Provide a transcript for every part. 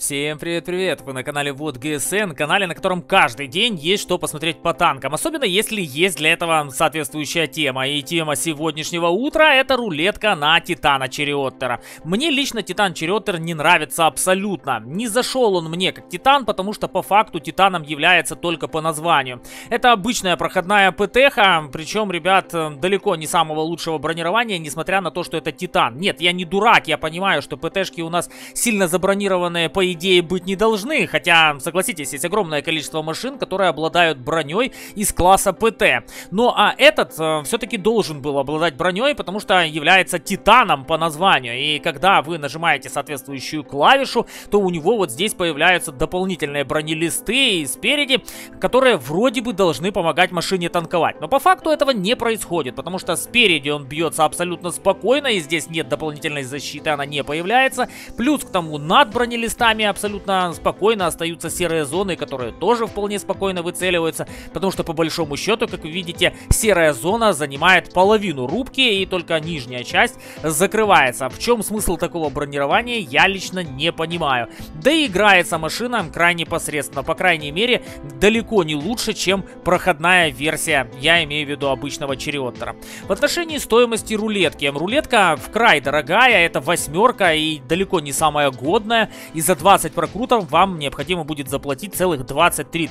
Всем привет-привет! Вы на канале Вот ГСН, канале, на котором каждый день есть что посмотреть по танкам. Особенно если есть для этого соответствующая тема. И тема сегодняшнего утра — это рулетка на Титана Чариоттера. Мне лично Титан Чариоттер не нравится абсолютно. Не зашел он мне как Титан, потому что по факту Титаном является только по названию. Это обычная проходная ПТХ, причем, ребят, далеко не самого лучшего бронирования, несмотря на то, что это Титан. Нет, я не дурак, я понимаю, что ПТшки у нас сильно забронированные по идее быть не должны, хотя, согласитесь, есть огромное количество машин, которые обладают броней из класса ПТ. Ну а этот все-таки должен был обладать броней, потому что является Титаном по названию. И когда вы нажимаете соответствующую клавишу, то у него вот здесь появляются дополнительные бронелисты спереди, которые вроде бы должны помогать машине танковать. Но по факту этого не происходит, потому что спереди он бьется абсолютно спокойно, и здесь нет дополнительной защиты, она не появляется. Плюс к тому, над бронелистами абсолютно спокойно остаются серые зоны, которые тоже вполне спокойно выцеливаются, потому что по большому счету, как вы видите, серая зона занимает половину рубки, и только нижняя часть закрывается. В чем смысл такого бронирования, я лично не понимаю. Да и играется машина крайне посредственно, по крайней мере, далеко не лучше, чем проходная версия, я имею в виду обычного Чариоттера. В отношении стоимости рулетки. Рулетка вкрай дорогая, это восьмерка и далеко не самая годная, и за 20 прокрутов вам необходимо будет заплатить целых 23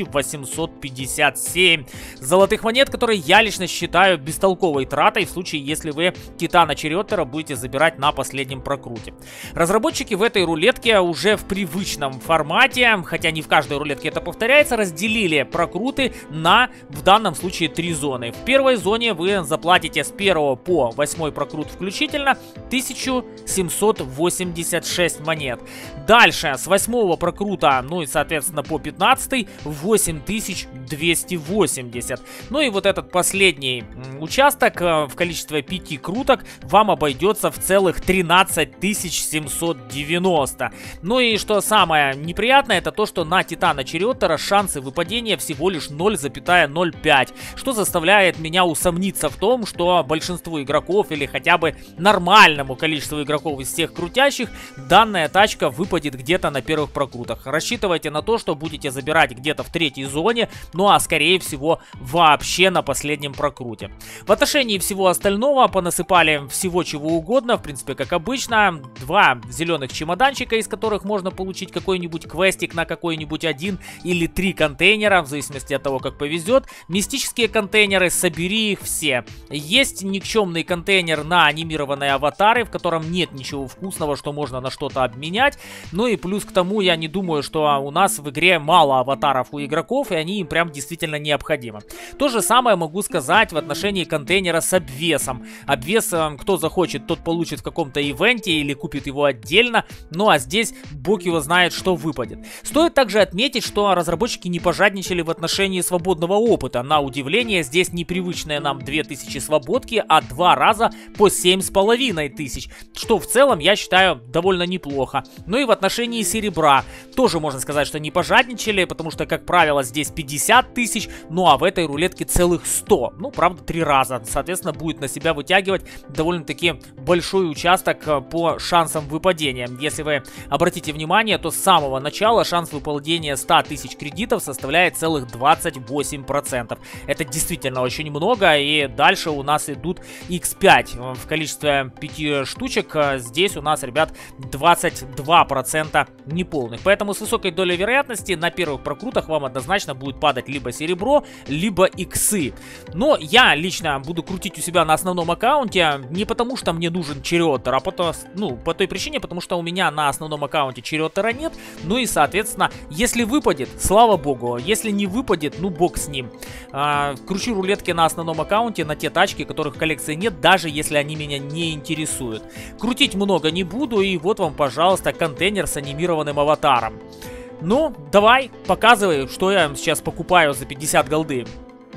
857 золотых монет, которые я лично считаю бестолковой тратой в случае, если вы Титана Чариоттера будете забирать на последнем прокруте. Разработчики в этой рулетке уже в привычном формате, хотя не в каждой рулетке это повторяется, разделили прокруты на, в данном случае, 3 зоны. В первой зоне вы заплатите с 1 по 8 прокрут включительно 1786 монет. Дальше с 8 прокрута, ну и соответственно по 15 8280. Ну и вот этот последний участок в количестве 5 круток вам обойдется в целых 13 790. Ну и что самое неприятное, это то, что на Титана Чариоттера шансы выпадения всего лишь 0,05, что заставляет меня усомниться в том, что большинству игроков или хотя бы нормальному количеству игроков из всех крутящих данная тачка выпадет где-то на первых прокрутах. Рассчитывайте на то, что будете забирать где-то в 3-й зоне, ну а скорее всего вообще на последнем прокруте. В отношении всего остального понасыпали всего чего угодно, в принципе как обычно. 2 зеленых чемоданчика, из которых можно получить какой-нибудь квестик на какой-нибудь 1 или 3 контейнера, в зависимости от того как повезет. Мистические контейнеры, собери их все. Есть никчемный контейнер на анимированные аватары, в котором нет ничего вкусного, что можно на что-то обменять. Ну и плюс к тому, я не думаю, что у нас в игре мало аватаров у игроков, и они им прям действительно необходимы. То же самое могу сказать в отношении контейнера с обвесом. Обвес, кто захочет, тот получит в каком-то ивенте или купит его отдельно. Ну а здесь бог его знает, что выпадет. Стоит также отметить, что разработчики не пожадничали в отношении свободного опыта. На удивление, здесь непривычные нам 2000 свободки, а 2 раза по 7500, что в целом я считаю довольно неплохо. Ну и в отношении серебра тоже можно сказать, что не пожадничали, потому что, как правило, здесь 50 тысяч, ну а в этой рулетке целых 100. Ну, правда, 3 раза. Соответственно, будет на себя вытягивать довольно-таки большой участок по шансам выпадения. Если вы обратите внимание, то с самого начала шанс выпадения 100 тысяч кредитов составляет целых 28%. Это действительно очень много, и дальше у нас идут x5 в количестве 5 штучек. Здесь у нас, ребят, 22% неполных. Поэтому с высокой долей вероятности на первых прокрутах вам однозначно будет падать либо серебро, либо иксы. Но я лично буду крутить у себя на основном аккаунте не потому, что мне нужен Чариоттер, а по той причине, потому что у меня на основном аккаунте Чариоттера нет. Ну и соответственно, если выпадет, слава богу, если не выпадет, ну бог с ним. Кручу рулетки на основном аккаунте на те тачки, которых в коллекции нет, даже если они меня не интересуют. Крутить много не буду, и вот вам, пожалуйста, контейнер с анимированным аватаром. Ну, давай, показывай, что я сейчас покупаю за 50 голды.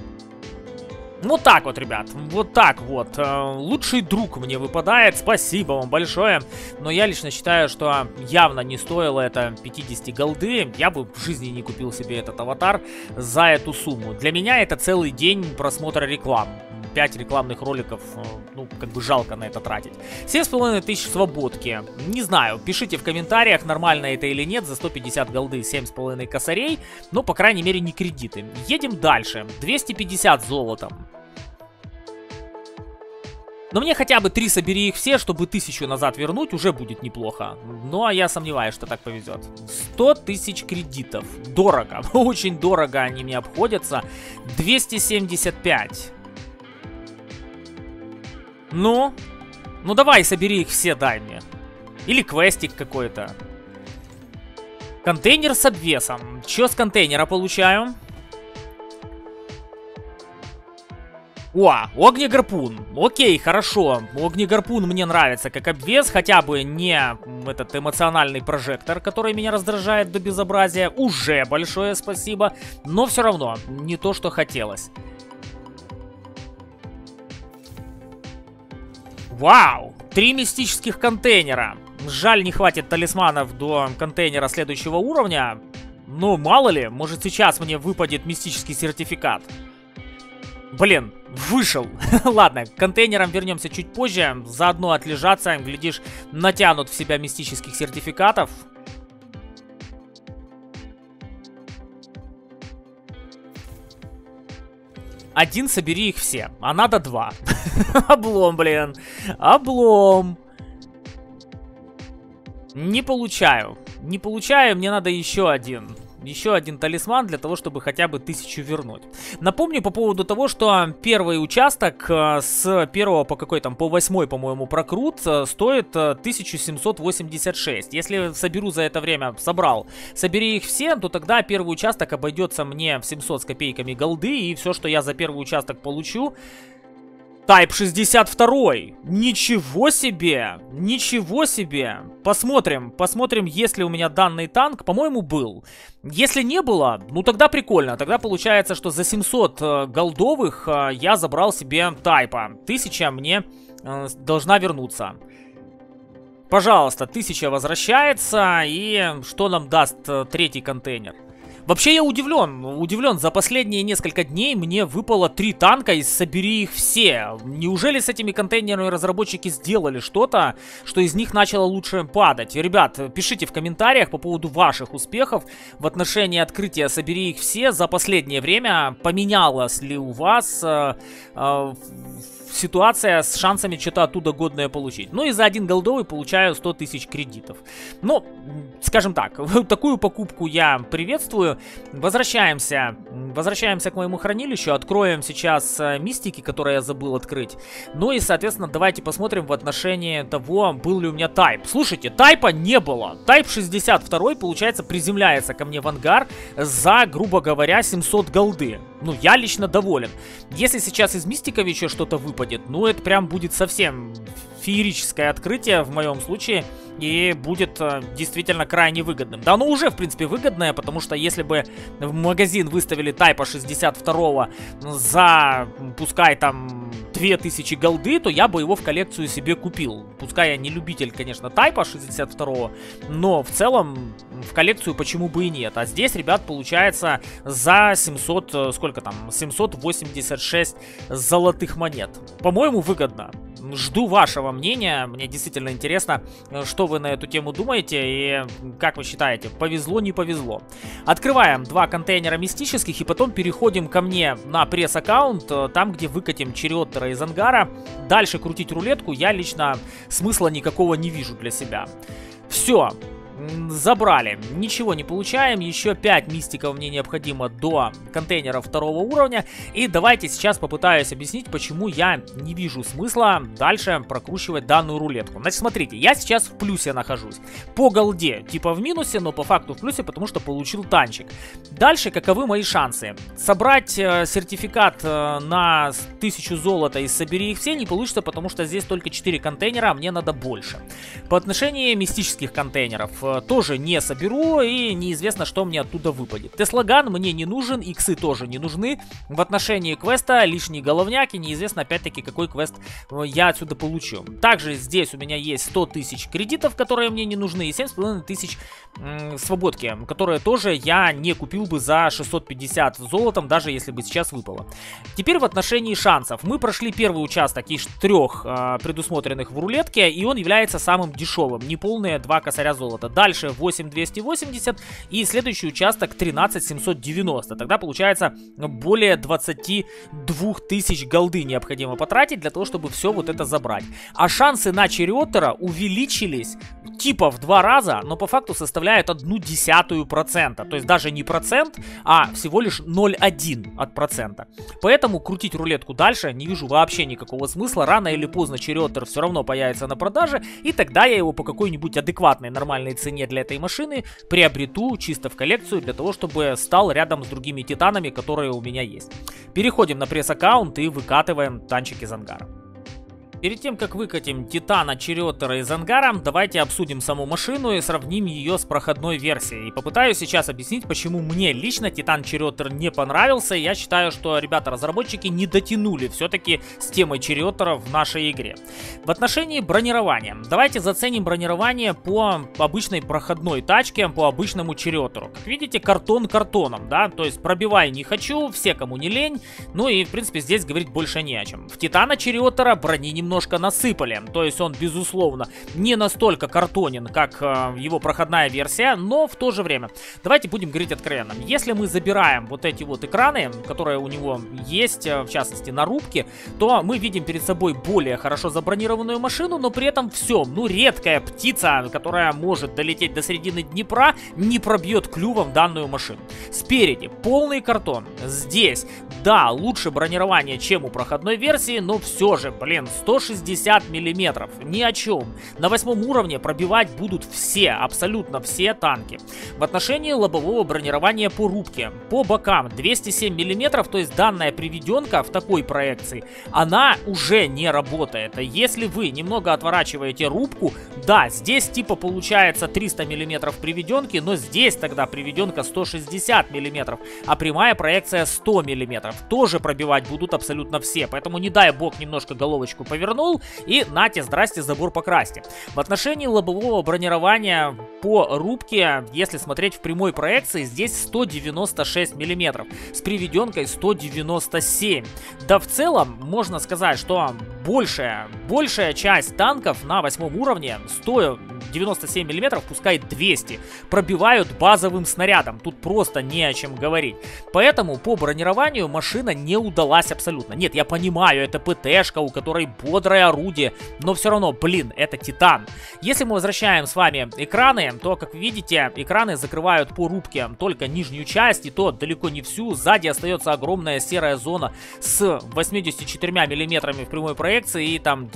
Вот так вот, ребят, вот так вот. Лучший друг мне выпадает, спасибо вам большое. Но я лично считаю, что явно не стоило это 50 голды. Я бы в жизни не купил себе этот аватар за эту сумму. Для меня это целый день просмотра реклам. 5 рекламных роликов, ну, как бы жалко на это тратить. 7500 свободки. Не знаю, пишите в комментариях, нормально это или нет. За 150 голды 7,5 косарей. Но, по крайней мере, не кредиты. Едем дальше. 250 золотом. Но мне хотя бы 3 собери их все, чтобы 1000 назад вернуть, уже будет неплохо. Ну, а я сомневаюсь, что так повезет. 100 тысяч кредитов. Дорого. Очень дорого они мне обходятся. 275. Ну? Ну, давай, собери их все, дай мне. Или квестик какой-то. Контейнер с обвесом. Чё с контейнера получаю? О, огнегарпун. Окей, хорошо. Огнегарпун мне нравится как обвес, хотя бы не этот эмоциональный прожектор, который меня раздражает до безобразия. Уже большое спасибо, но все равно не то, что хотелось. Вау, 3 мистических контейнера. Жаль, не хватит талисманов до контейнера следующего уровня. Ну, мало ли, может сейчас мне выпадет мистический сертификат. Блин, вышел. Ладно, к контейнерам вернемся чуть позже. Заодно отлежаться, глядишь, натянут в себя мистических сертификатов. Один собери их все, а надо 2. Облом, блин. Облом. Не получаю. Не получаю, мне надо еще один. Еще один талисман для того, чтобы хотя бы 1000 вернуть. Напомню по поводу того, что первый участок с 1 по какой там, по 8, по-моему, прокрут стоит 1786. Если соберу за это время, собери их все, то тогда первый участок обойдется мне в 700 с копейками голды. И все, что я за первый участок получу... Type 62. Ничего себе! Ничего себе! Посмотрим, есть ли у меня данный танк. По-моему, был. Если не было, ну тогда прикольно. Тогда получается, что за 700 голдовых я забрал себе тайпа. 1000 мне должна вернуться. Пожалуйста, 1000 возвращается. И что нам даст третий контейнер? Вообще я удивлен, за последние несколько дней мне выпало 3 танка и собери их все. Неужели с этими контейнерами разработчики сделали что-то, что из них начало лучше падать? Ребят, пишите в комментариях по поводу ваших успехов в отношении открытия собери их все за последнее время. Поменялась ли у вас ситуация с шансами что-то оттуда годное получить? Ну и за 1 голдовый получаю 100 тысяч кредитов. Ну, скажем так, такую покупку я приветствую. Возвращаемся к моему хранилищу. Откроем сейчас мистики, которые я забыл открыть. Ну и, соответственно, давайте посмотрим в отношении того, был ли у меня тайп. Слушайте, тайпа не было. Тайп 62, получается, приземляется ко мне в ангар за, грубо говоря, 700 голды. Ну, я лично доволен. Если сейчас из мистиков еще что-то выпадет, ну, это прям будет совсем феерическое открытие в моем случае. И будет действительно крайне выгодным. Да, оно уже, в принципе, выгодное, потому что если бы в магазин выставили тайпа 62 за, пускай там, 2000 голды, то я бы его в коллекцию себе купил. Пускай я не любитель, конечно, тайпа 62, но в целом в коллекцию почему бы и нет. А здесь, ребят, получается за 700, сколько там, 786 золотых монет. По-моему, выгодно. Жду вашего мнения, мне действительно интересно, что вы на эту тему думаете и как вы считаете, повезло, не повезло. Открываем 2 контейнера мистических и потом переходим ко мне на пресс-аккаунт, там где выкатим Черриоттера из ангара. Дальше крутить рулетку я лично смысла никакого не вижу для себя. Все. Забрали. Ничего не получаем. Еще 5 мистиков мне необходимо до контейнера 2 уровня. И давайте сейчас попытаюсь объяснить, почему я не вижу смысла дальше прокручивать данную рулетку. Значит, смотрите, я сейчас в плюсе нахожусь. По голде типа в минусе, но по факту в плюсе, потому что получил танчик. Дальше каковы мои шансы? Собрать сертификат на 1000 золота и собери их все не получится, потому что здесь только 4 контейнера, а мне надо больше. По отношению мистических контейнеров. тоже не соберу, и неизвестно, что мне оттуда выпадет. Теслоган мне не нужен, иксы тоже не нужны. В отношении квеста лишние головняки, неизвестно опять-таки, какой квест я отсюда получу. Также здесь у меня есть 100 тысяч кредитов, которые мне не нужны, и 7,5 тысяч свободки, которые тоже я не купил бы за 650 золотом, даже если бы сейчас выпало. Теперь в отношении шансов. Мы прошли первый участок из 3 предусмотренных в рулетке, и он является самым дешевым. Неполные 2 косаря золота. Дальше 8280 и следующий участок 13790. Тогда получается более 22 тысяч голды необходимо потратить для того, чтобы все вот это забрать. А шансы на Чариотера увеличились типа в 2 раза, но по факту составляют 0,1%. То есть даже не процент, а всего лишь 0,1%. Поэтому крутить рулетку дальше не вижу вообще никакого смысла. Рано или поздно Чариотер все равно появится на продаже, и тогда я его по какой-нибудь адекватной нормальной цене для этой машины приобрету чисто в коллекцию, для того, чтобы стал рядом с другими титанами, которые у меня есть. Переходим на пресс-аккаунт и выкатываем танчик из ангара. Перед тем, как выкатим Титана Чариотера из ангара, давайте обсудим саму машину и сравним ее с проходной версией. И попытаюсь сейчас объяснить, почему мне лично Титан Чариотер не понравился. Я считаю, что ребята-разработчики не дотянули все-таки с темой Чариотера в нашей игре. В отношении бронирования. Давайте заценим бронирование по обычной проходной тачке, по обычному Чариотеру. Как видите, картон картоном, да? То есть пробивай не хочу, все кому не лень. Ну и, в принципе, здесь говорить больше не о чем. В Титана Чариотера брони немножко насыпали, то есть он, безусловно, не настолько картонен, как его проходная версия, но в то же время, давайте будем говорить откровенно, если мы забираем вот эти вот экраны, которые у него есть, в частности на рубке, то мы видим перед собой более хорошо забронированную машину, но при этом все, ну редкая птица, которая может долететь до середины Днепра, не пробьет клювом данную машину. Спереди полный картон, здесь, да, лучше бронирование, чем у проходной версии, но все же, блин, 160 миллиметров, ни о чем. На 8-м уровне пробивать будут все, абсолютно все танки. В отношении лобового бронирования по рубке, по бокам 207 миллиметров, то есть данная приведенка в такой проекции, она уже не работает. Если вы немного отворачиваете рубку, да, здесь типа получается 300 миллиметров приведенки, но здесь тогда приведенка 160 миллиметров, а прямая проекция 100 миллиметров. Тоже пробивать будут абсолютно все, поэтому не дай бог немножко головочку повернул и нате, здрасте, забор покрасьте. В отношении лобового бронирования по рубке, если смотреть в прямой проекции, здесь 196 миллиметров с приведенкой 197. Да в целом можно сказать, что большая часть танков на 8 уровне 197 миллиметров, пускай 200, пробивают базовым снарядом. Тут просто не о чем говорить. Поэтому по бронированию машина не удалась абсолютно. Нет, я понимаю, это ПТшка, у которой бодрое орудие, но все равно, блин, это Титан. Если мы возвращаем с вами экраны, то, как видите, экраны закрывают по рубке только нижнюю часть, и то далеко не всю. Сзади остается огромная серая зона с 84 миллиметрами в прямой проекции и там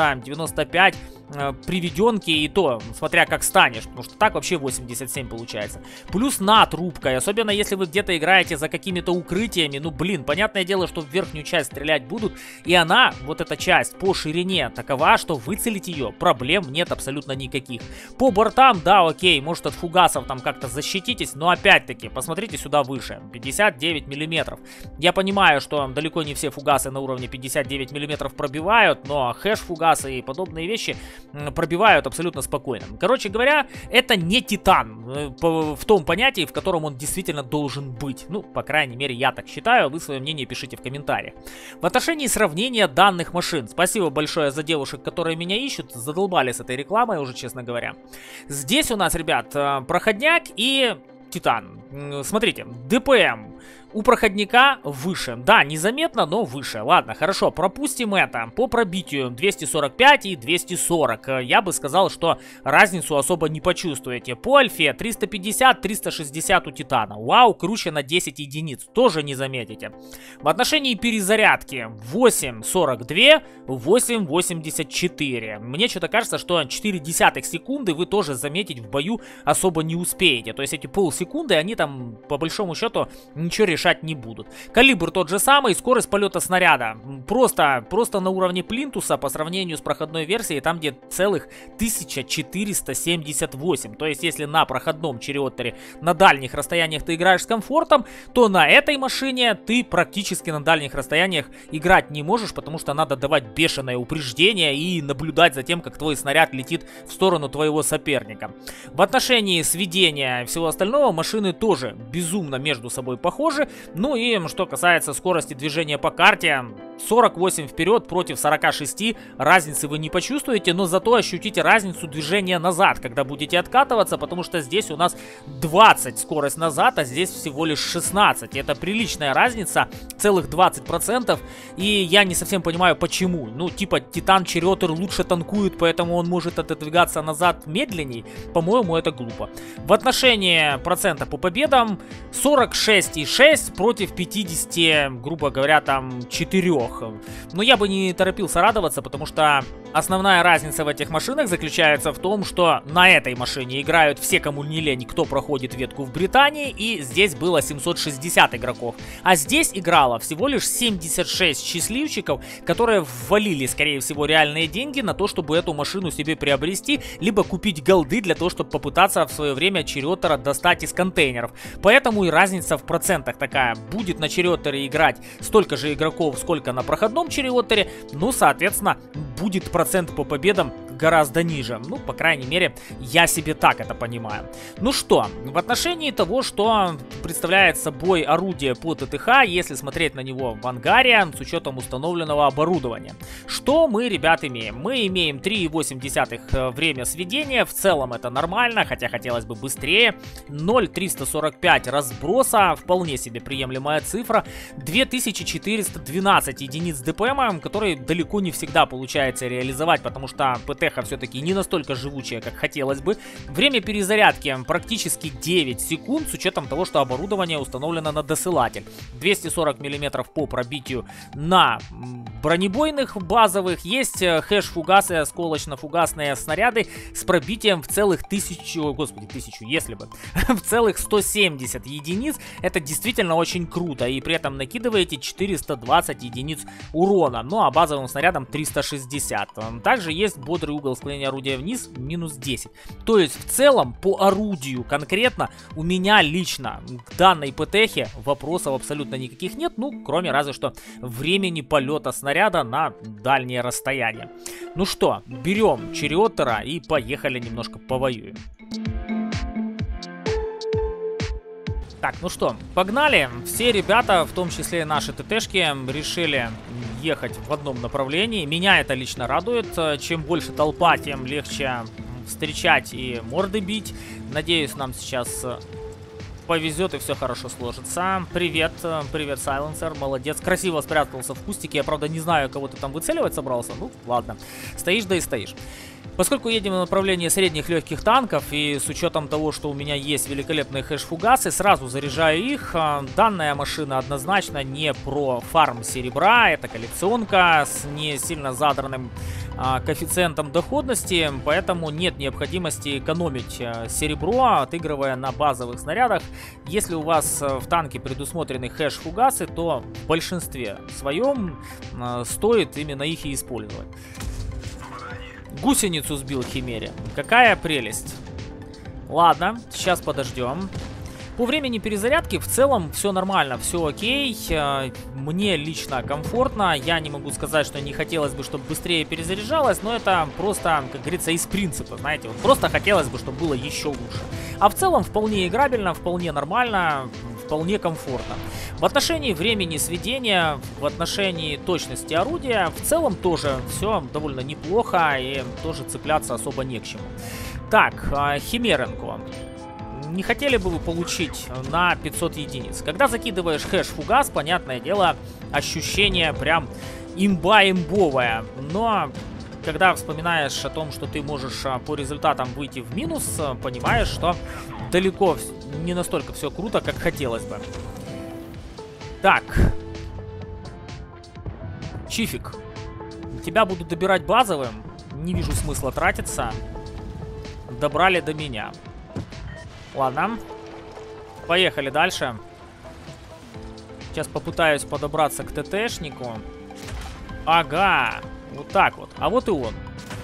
90-95 приведенки, и то, смотря как станешь, потому что так вообще 87 получается. Плюс над рубкой, особенно если вы где-то играете за какими-то укрытиями, ну блин, понятное дело, что в верхнюю часть стрелять будут, и она, вот эта часть по ширине такова, что выцелить ее проблем нет абсолютно никаких. По бортам, да, окей, может от фугасов там как-то защититесь, но опять-таки, посмотрите сюда выше, 59 миллиметров. Я понимаю, что далеко не все фугасы на уровне 59 миллиметров пробивают, но хэш-фугасы и подобные вещи пробивают абсолютно спокойно. Короче говоря, это не Титан в том понятии, в котором он действительно должен быть. Ну, по крайней мере, я так считаю. Вы свое мнение пишите в комментариях. В отношении сравнения данных машин. Спасибо большое за девушек, которые меня ищут. Задолбали с этой рекламой уже, честно говоря. Здесь у нас, ребят, проходняк и Титан. Смотрите, ДПМ у проходника выше. Да, незаметно, но выше. Ладно, хорошо, пропустим это. По пробитию 245 и 240. Я бы сказал, что разницу особо не почувствуете. по альфе 350-360 у Титана. Вау, круче на 10 единиц. Тоже не заметите. В отношении перезарядки 8.42, 8.84. Мне что-то кажется, что 0,4 секунды вы тоже заметить в бою особо не успеете. То есть эти полсекунды, они там по большому счету ничего решать не будут. Калибр тот же самый, скорость полета снаряда просто на уровне плинтуса по сравнению с проходной версией, там где целых 1478. То есть если на проходном Чариоттере на дальних расстояниях ты играешь с комфортом, то на этой машине ты практически на дальних расстояниях играть не можешь, потому что надо давать бешеное упреждение и наблюдать за тем, как твой снаряд летит в сторону твоего соперника. В отношении сведения и всего остального машины тоже безумно между собой похожи. Ну и что касается скорости движения по карте, 48 вперед против 46, разницы вы не почувствуете, но зато ощутите разницу движения назад, когда будете откатываться, потому что здесь у нас 20 скорость назад, а здесь всего лишь 16. Это приличная разница, целых 20%, и я не совсем понимаю, почему. Ну, типа, Титан Чариоттер лучше танкует, поэтому он может отодвигаться назад медленней. По-моему, это глупо. В отношении процента по победам 46,6 против 50, грубо говоря, там 4. Но я бы не торопился радоваться, потому что основная разница в этих машинах заключается в том, что на этой машине играют все, кому не лень, кто проходит ветку в Британии, и здесь было 760 игроков. А здесь играло всего лишь 76 счастливчиков, которые ввалили, скорее всего, реальные деньги на то, чтобы эту машину себе приобрести, либо купить голды для того, чтобы попытаться в свое время Чариоттера достать из контейнеров. Поэтому и разница в процентах такая. Будет на Чариоттере играть столько же игроков, сколько на проходном Чариоттере, ну, соответственно, будет процент по победам гораздо ниже. Ну, по крайней мере, я себе так это понимаю. Ну что, в отношении того, что представляет собой орудие по ТТХ, если смотреть на него в ангаре, с учетом установленного оборудования. Что мы, ребят, имеем? Мы имеем 3,8 время сведения, в целом это нормально, хотя хотелось бы быстрее. 0,345 разброса, вполне себе приемлемая цифра. 2412 единиц ДПМ, который далеко не всегда получается реализовать, потому что ПТХ все-таки не настолько живучая, как хотелось бы. Время перезарядки практически 9 секунд, с учетом того, что оборудование установлено на досылатель. 240 мм по пробитию на бронебойных базовых. Есть хэш-фугасы, осколочно-фугасные снаряды с пробитием в целых 1000, если бы, в целых 170 единиц. Это действительно очень круто, и при этом накидываете 420 единиц урона, ну а базовым снарядом 360. Также есть бодрый угол склонения орудия вниз, минус 10. То есть в целом по орудию конкретно у меня лично к данной ПТХе вопросов абсолютно никаких нет, ну кроме разве что времени полета снаряда на дальние расстояния. Ну что, берем Чариоттера и поехали немножко повоюем. Так, ну что, погнали. Все ребята, в том числе и наши ТТшки, решили ехать в одном направлении. Меня это лично радует. Чем больше толпа, тем легче встречать и морды бить. Надеюсь, нам сейчас повезет и все хорошо сложится. Привет, привет, Сайленсер, молодец. Красиво спрятался в кустике. Я, правда, не знаю, кого ты там выцеливать собрался. Ну, ладно. Стоишь, да и стоишь. Поскольку едем в направлении средних легких танков, и с учетом того, что у меня есть великолепные хэш-фугасы, сразу заряжаю их. Данная машина однозначно не про фарм серебра, это коллекционка с не сильно задранным коэффициентом доходности, поэтому нет необходимости экономить серебро, отыгрывая на базовых снарядах. Если у вас в танке предусмотрены хэш-фугасы, то в большинстве своем стоит именно их и использовать. Гусеницу сбил Химере. Какая прелесть. Ладно, сейчас подождем. По времени перезарядки в целом все нормально, все окей. Мне лично комфортно. Я не могу сказать, что не хотелось бы, чтобы быстрее перезаряжалось, но это просто, как говорится, из принципа, знаете. Вот просто хотелось бы, чтобы было еще лучше. А в целом вполне играбельно, вполне нормально, вполне комфортно. В отношении времени сведения, в отношении точности орудия, в целом тоже все довольно неплохо и тоже цепляться особо не к чему. Так, Химеренко. Не хотели бы вы получить на 500 единиц? Когда закидываешь хэш-фугас, понятное дело, ощущение прям имба-имбовое. Но когда вспоминаешь о том, что ты можешь по результатам выйти в минус, понимаешь, что далеко не настолько все круто, как хотелось бы. Так. Чифик. Тебя буду добирать базовым. Не вижу смысла тратиться. Добрали до меня. Ладно. Поехали дальше. Сейчас попытаюсь подобраться к ТТшнику. Ага, вот так вот. А вот и он.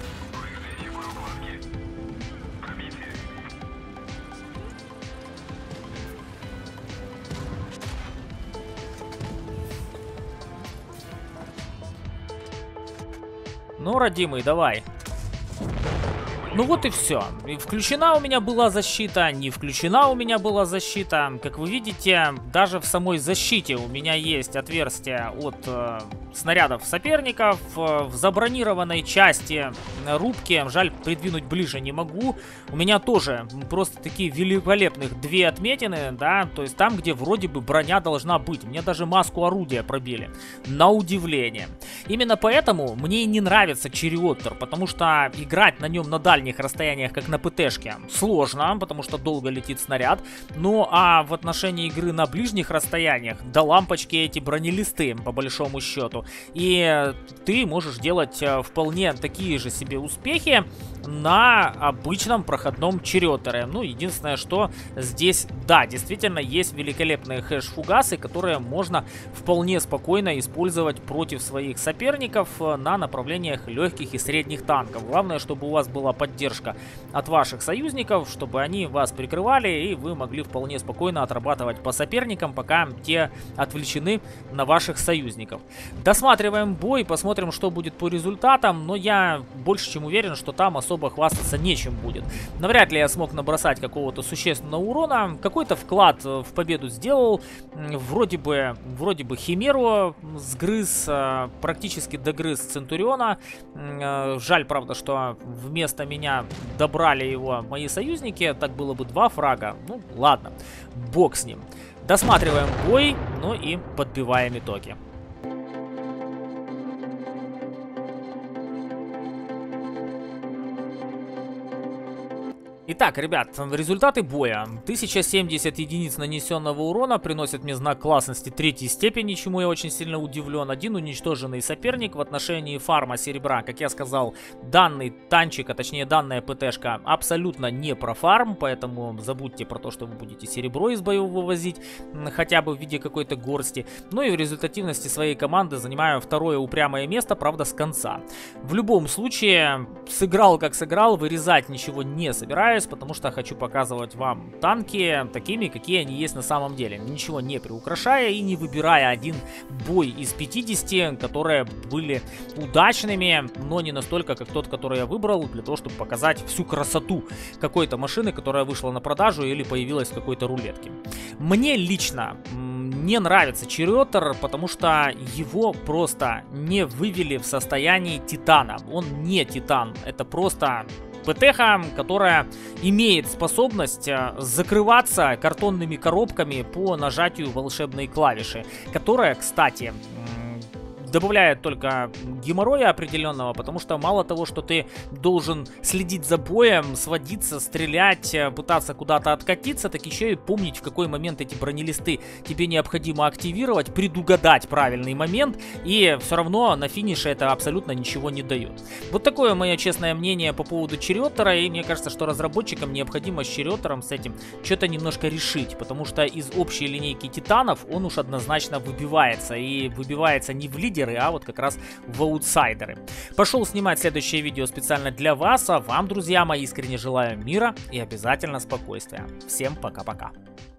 Ну, родимый, давай. Ну вот и все. Включена у меня была защита, не включена у меня была защита. Как вы видите, даже в самой защите у меня есть отверстие от снарядов соперников. В забронированной части рубки, жаль, придвинуть ближе не могу. У меня тоже просто такие великолепных две отметины, да, то есть там, где вроде бы броня должна быть. Мне даже маску орудия пробили, на удивление. Именно поэтому мне и не нравится Чариоттер, потому что играть на нем на дальних расстояниях, как на ПТшке, сложно, потому что долго летит снаряд. Ну а в отношении игры на ближних расстояниях, да лампочки эти бронелисты, по большому счету. И ты можешь делать вполне такие же себе успехи на обычном проходном Чариоттере. Ну, единственное, что здесь, да, действительно есть великолепные хэш-фугасы, которые можно вполне спокойно использовать против своих соперников на направлениях легких и средних танков. Главное, чтобы у вас была поддержка от ваших союзников, чтобы они вас прикрывали, и вы могли вполне спокойно отрабатывать по соперникам, пока те отвлечены на ваших союзников. Досматриваем бой, посмотрим, что будет по результатам, но я больше чем уверен, что там особо хвастаться нечем будет. Навряд ли я смог набросать какого-то существенного урона. Какой-то вклад в победу сделал. Вроде бы Химеру сгрыз, практически догрыз Центуриона. Жаль, правда, что вместо меня добрали его мои союзники. Так было бы 2 фрага. Ну, ладно, бог с ним. Досматриваем бой, ну и подбиваем итоги. Итак, ребят, результаты боя. 1070 единиц нанесенного урона приносит мне знак классности 3-й степени, чему я очень сильно удивлен. Один уничтоженный соперник в отношении фарма серебра. Как я сказал, данный танчик, а точнее данная ПТшка абсолютно не про фарм, поэтому забудьте про то, что вы будете серебро из боев вывозить, хотя бы в виде какой-то горсти. Ну и в результативности своей команды занимаю 2-е упрямое место, правда, с конца. В любом случае, сыграл как сыграл, вырезать ничего не собираюсь, потому что хочу показывать вам танки такими, какие они есть на самом деле. Ничего не приукрашая и не выбирая один бой из 50, которые были удачными, но не настолько, как тот, который я выбрал, для того, чтобы показать всю красоту какой-то машины, которая вышла на продажу или появилась в какой-то рулетке. Мне лично не нравится Чариоттер, потому что его просто не вывели в состоянии Титана. Он не Титан, это просто ПТХа, которая имеет способность закрываться картонными коробками по нажатию волшебной клавиши, которая, кстати, добавляет только геморроя определенного, потому что мало того, что ты должен следить за боем, сводиться, стрелять, пытаться куда-то откатиться, так еще и помнить, в какой момент эти бронелисты тебе необходимо активировать, предугадать правильный момент, и все равно на финише это абсолютно ничего не дает. Вот такое мое честное мнение по поводу Чариоттера, и мне кажется, что разработчикам необходимо с Чариоттером с этим что-то немножко решить, потому что из общей линейки титанов он уж однозначно выбивается, и выбивается не в лидеры, а вот как раз в аутсайдеры. Пошел снимать следующее видео специально для вас, а вам, друзья мои, искренне желаю мира и обязательно спокойствия. Всем пока-пока.